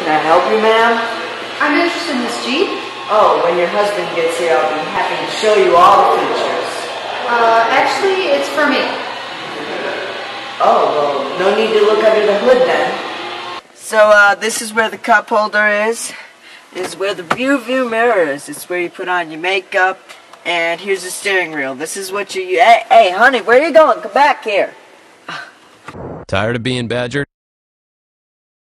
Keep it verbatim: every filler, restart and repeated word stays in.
Can I help you, ma'am? I'm interested in this Jeep. Oh, when your husband gets here, I'll be happy to show you all the features. Uh, actually, it's for me. Oh, well, no need to look under the hood then. So, uh, this is where the cup holder is. This is where the view view mirror is. It's where you put on your makeup. And here's the steering wheel. This is what you... Hey, hey, honey, where are you going? Come back here. Tired of being badgered?